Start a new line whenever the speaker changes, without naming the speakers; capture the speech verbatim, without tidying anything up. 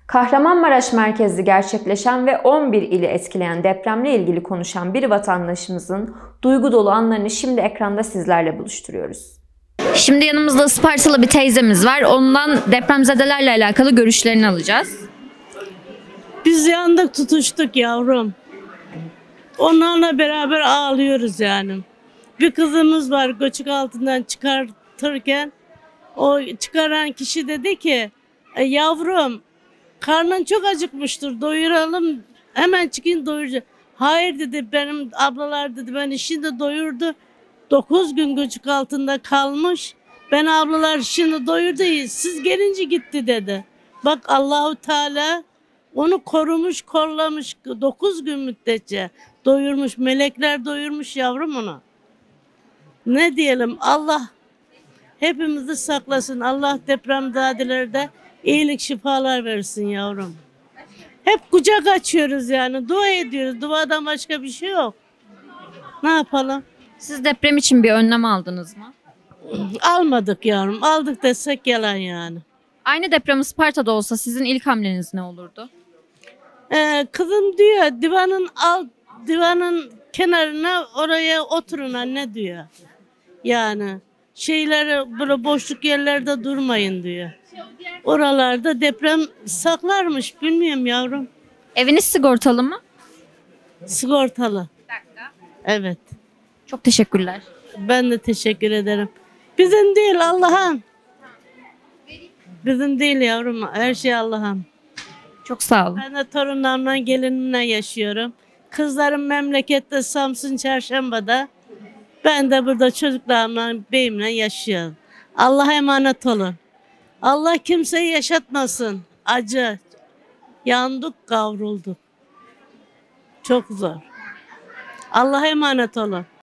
Kahramanmaraş merkezli gerçekleşen ve on bir ili etkileyen depremle ilgili konuşan bir vatandaşımızın duygu dolu anlarını şimdi ekranda sizlerle buluşturuyoruz. Şimdi yanımızda Ispartalı bir teyzemiz var. Ondan depremzedelerle alakalı görüşlerini alacağız.
Biz yandık, tutuştuk yavrum. Onlarla beraber ağlıyoruz yani. Bir kızımız var, göçük altından çıkartırken o çıkaran kişi dedi ki e, yavrum karnın çok acıkmıştır, doyuralım, hemen çıkayım doyuracağım. Hayır dedi, benim ablalar dedi beni şimdi doyurdu. Dokuz gün göçük altında kalmış. Ben ablalar şimdi doyurdu, siz gelince gitti dedi. Bak Allahu Teala onu korumuş, kollamış, dokuz gün müddetçe doyurmuş, melekler doyurmuş yavrum onu. Ne diyelim, Allah hepimizi saklasın, Allah depremzedelerde iyilik şifalar versin yavrum. Hep kucak açıyoruz yani, dua ediyoruz, duadan başka bir şey yok. Ne yapalım?
Siz deprem için bir önlem aldınız mı?
Almadık yavrum, aldık desek yalan yani.
Aynı deprem Isparta'da olsa sizin ilk hamleniz ne olurdu?
Ee, kızım diyor divanın alt divanın kenarına oraya oturun anne diyor. Yani şeyleri böyle boşluk yerlerde durmayın diyor. Oralarda deprem saklarmış, bilmiyorum yavrum.
Eviniz sigortalı mı?
Sigortalı. Evet.
Çok teşekkürler.
Ben de teşekkür ederim. Bizim değil Allah'ın. Bizim değil yavrum. Her şey Allah'ın.
Çok sağ olun.
Ben de torunlarımla gelinimle yaşıyorum. Kızlarım memlekette Samsun Çarşamba'da. Ben de burada çocuklarımla, beyimle yaşıyorum. Allah'a emanet olun. Allah kimseyi yaşatmasın. Acı. Yandık, kavrulduk. Çok zor. Allah'a emanet olun.